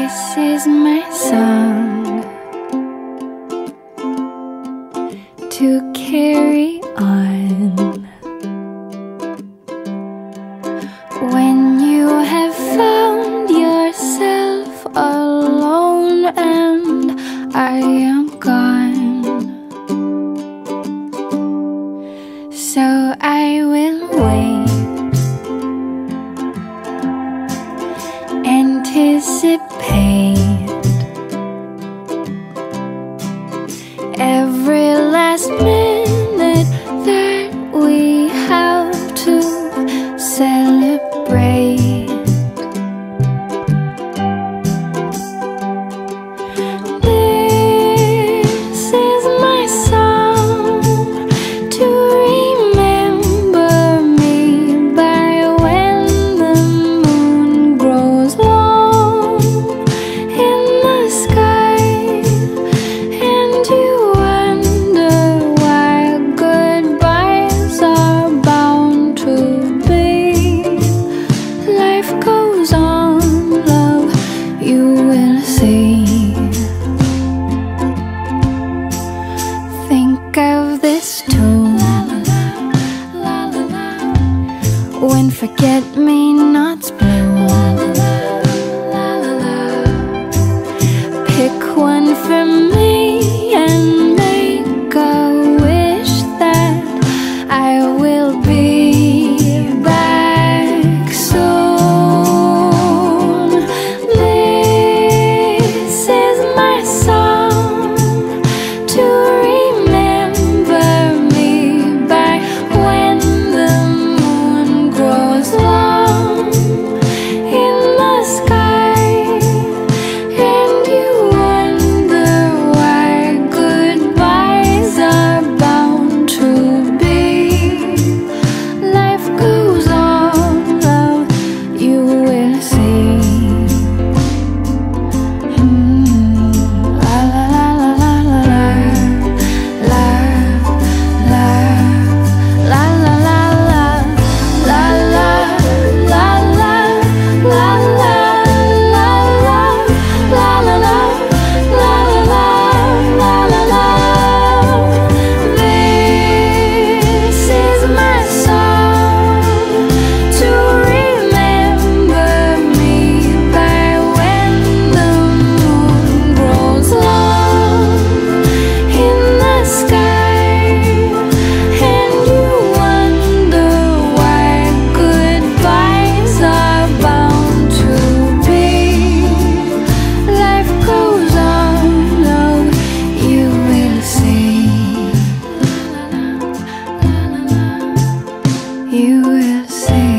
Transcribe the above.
This is my song to carry on when you have found yourself alone and I am gone. So I will wait, anticipate every last minute that we have to celebrate. This is my song to remember me by when the moon grows long in the sky, and you wonder why goodbyes are bound to be. Life goes on, love, you will see. Think of this tune when forget-me-nots bloom. Pick one for me and make a wish that I will be back soon. This is my song to remember me by when the moon grows long in the sky, and you wonder why goodbyes are bound to be. Life goes on, love, you will see. La la la la la la la la la la la la la la la la la. This is my song to remember me by when the moon grows long in the sky, and you wonder why goodbyes are bound to be. Life goes on, love, you will see. You will see.